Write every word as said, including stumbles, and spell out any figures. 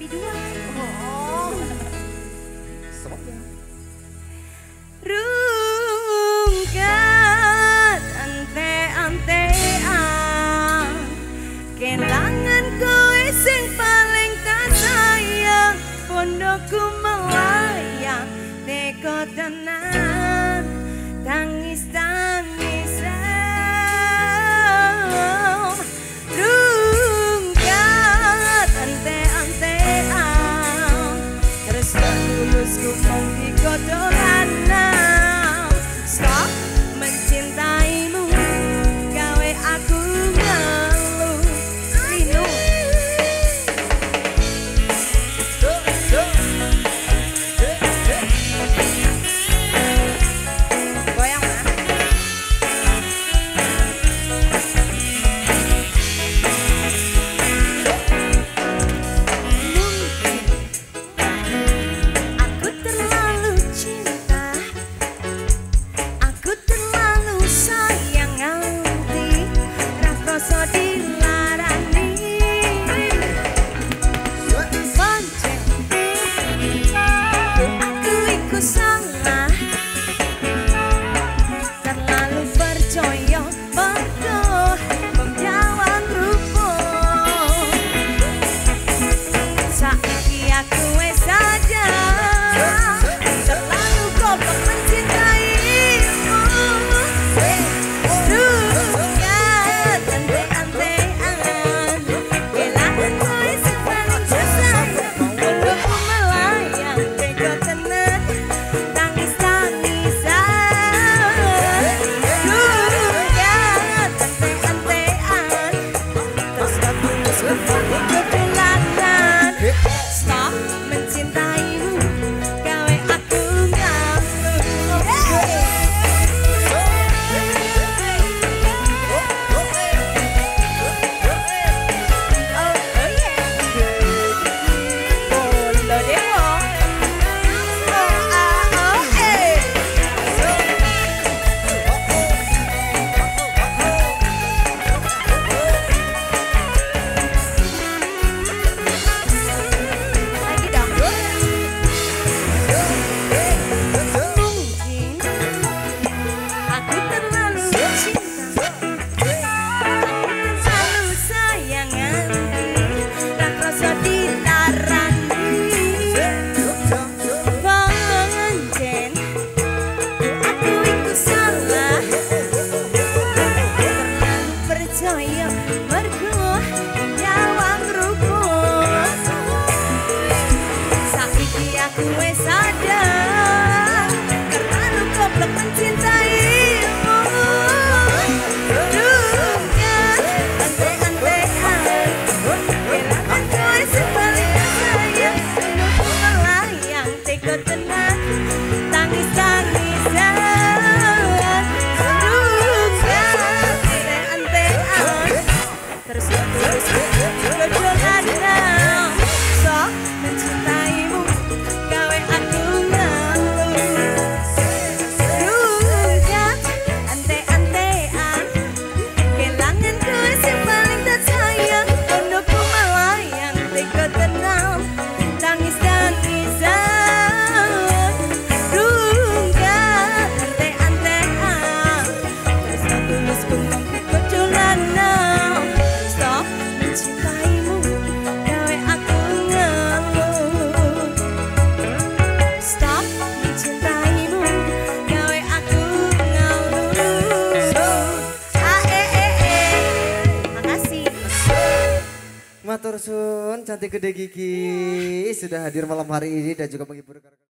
dua. Oh. Semuanya. Rungkat ante-antean kelangan kowe sing paling tak sayang pondokku melayang teko tenan tangis tangisan rungkat ante-antean terus tulusku mong digodolan. Stop mencintaimu gawe aku ngeluh Rino goyang mah aku terlalu cinta aku terlalu sayang hati rakoso dilarani pancen aku iku salah terlalu percaya bodoh memjawab rupa saiki aku wes sadar terlalu goblok mencintaimu rungkat ante-antean kelangan kowe sing paling tersayang pondokku melayang tega tenan tangis-tangisan rungkat ante-antean terus tulus kembali kedulanan stop mencintaimu gawe aku ngeluh lagi dong mungkin aku terlalu cinta terlalu sayang hati rakoso dilarani pancen aku iku salah terlalu percaya mergo nyawang rupa saiki aku wes sadar terlalu goblok mencintaimu rungkat ante-antean kelangan kowe sing paling tersayang pondokku melayang tega tenan tangis-tangisan rungkat ante-antean terus terus kedolanan sok mencintaimu gawe aku ngeluh rungkat ante-antean kelangan kowe sing paling tak sayang pondokku melayang tega tenang tangis-tangisan rungkat ante-antean terus tulus kumong kedolanan stop mencintaimu gawe aku ngeluh stop mencintaimu gawe aku ngeluh ah eh eh eh makasih Matur suwun cantik gede gigi sudah hadir malam hari ini dan juga menghibur